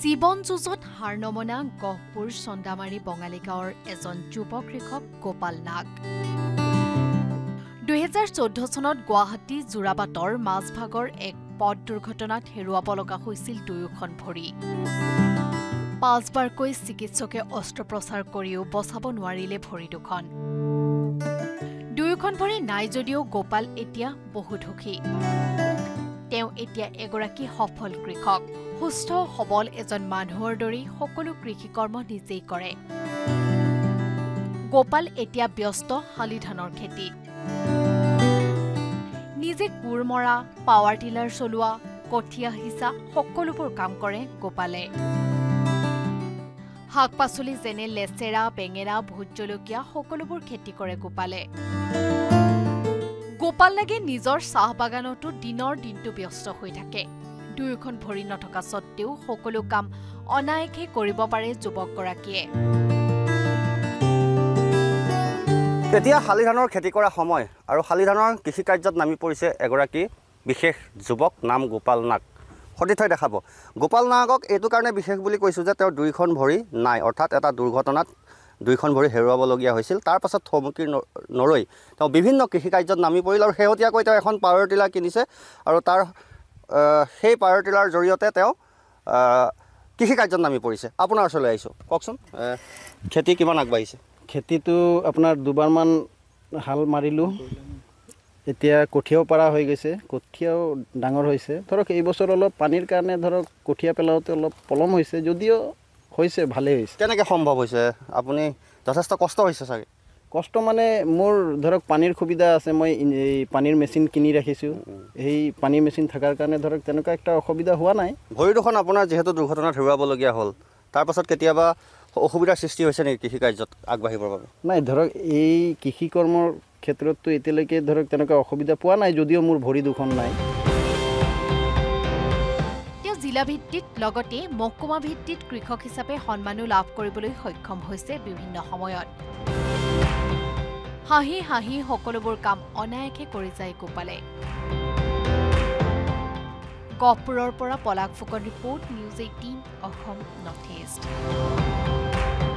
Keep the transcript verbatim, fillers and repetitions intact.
জীৱন যুঁজত হাৰ নমনা গহপুৰ চন্দামাৰী বঙালী গাঁৱৰ এজন যুৱ কৃষক গোপাল নাগ। দুহেজাৰ চৈধ্য চনত গুৱাহাটী যোৰাবাটৰ মাজভাগৰ এক পথ দুৰ্ঘটনাত হেৰুৱাব লগা হৈছিল দুয়োখন ভৰি। পাঁচবাৰকৈ চিকিৎসকে অস্ত্ৰোপচাৰ কৰিও বচাব নোৱাৰিলে ভৰি দুখন। দুয়োখন ভৰি নাই যদিও গোপাল এতিয়া বহু সুখী। তেওঁ এতিয়া এগৰাকী সফল কৃষক। সুস্থ সবল এজন মানুহৰ দৰে সকলো কৃষি কৰ্ম নিজেই কৰে। গোপাল এতিয়া ব্যস্ত শালি ধানৰ খেতিত। নিজে কোৰ মৰা, পাৱাৰ টিলাৰ চলোৱা, কঠীয়া সিঁচা সকলোবোৰ কাম কৰে গোপালে। শাক পাচলি যেনে লেচেৰা, বেঙেনা, ভোট জলকীয়া সকলোবোৰ খেতি কৰে গোপালে। গোপাল নাগে নিজৰ চাহ বাগানতো দিনৰ দিনটো ব্যস্ত হৈ থাকে। দুয়োখন ভৰি নথকা স্বত্তেও সকলো কাম অনায়াসে কৰিব পাৰে যুৱকগৰাকীয়ে। এতিয়া শালি ধানৰ খেতি কৰা সময় আৰু শালি ধানৰ কৃষি কাৰ্যত নামি পৰিছে এগৰাকী বিশেষ যুৱক, নাম গোপাল নাগ। সতীৰ্থই দেখাব। গোপাল নাগক এইটো কাৰণে বিশেষ বুলি কৈছোঁ যে তেওঁৰ দুইখন ভৰি নাই, অৰ্থাৎ এটা দুৰ্ঘটনাত দুইখন ভৰি হেৰুৱাবলগীয়া হৈছিল। তাৰ পাছত থমকি নৰৈ তেওঁ বিভিন্ন কৃষি কাৰ্যত নামি পৰিল আৰু শেহতীয়াকৈ তেওঁ এখন পাৱাৰ টিলাৰ কিনিছে আৰু তাৰ সেই পাৱাৰ টিলাৰ জৰিয়তে তেওঁ কৃষি কাৰ্যত নামি পৰিছে। আপোনাৰ ওচৰলৈ আহিছোঁ, কওকচোন খেতি কিমান আগবাঢ়িছে? খেতিটো আপোনাৰ দুবাৰমান হাল মাৰিলোঁ, এতিয়া কঠীয়াও পাৰা হৈ গৈছে, কঠীয়াও ডাঙৰ হৈছে। ধৰক এই বছৰ অলপ পানীৰ কাৰণে ধৰক কঠীয়া পেলাওঁতে অলপ পলম হৈছে, যদিও হৈছে ভালেই হৈছে। কেনেকৈ সম্ভৱ হৈছে? আপুনি যথেষ্ট কষ্ট হৈছে চাগে? কষ্ট মানে মোৰ ধৰক পানীৰ সুবিধা আছে, মই এই পানীৰ মেচিন কিনি ৰাখিছোঁ। সেই পানীৰ মেচিন থকাৰ কাৰণে ধৰক তেনেকুৱা একটা অসুবিধা হোৱা নাই। ভৰি দুখন আপোনাৰ যিহেতু দুৰ্ঘটনাত হেৰুৱাবলগীয়া হ'ল, তাৰপাছত কেতিয়াবা অসুবিধাৰ সৃষ্টি হৈছে নেকি কৃষি কাৰ্যত আগবাঢ়িবৰ বাবে? নাই, ধৰক এই কৃষি কৰ্মৰ ক্ষেত্ৰততো এতিয়ালৈকে ধৰক তেনেকুৱা অসুবিধা পোৱা নাই, যদিও মোৰ ভৰি দুখন নাই। তেওঁ জিলা ভিত্তিত লগতে মহকুমা ভিত্তিত কৃষক হিচাপে সন্মানো লাভ কৰিবলৈ সক্ষম হৈছে বিভিন্ন সময়ত। হাঁহি হাঁহি সকলোবোৰ কাম অনায়াসে কৰি যায় গোপালে। গহপুৰৰ পৰা Palak Phukan report, news eighteen Assam north east.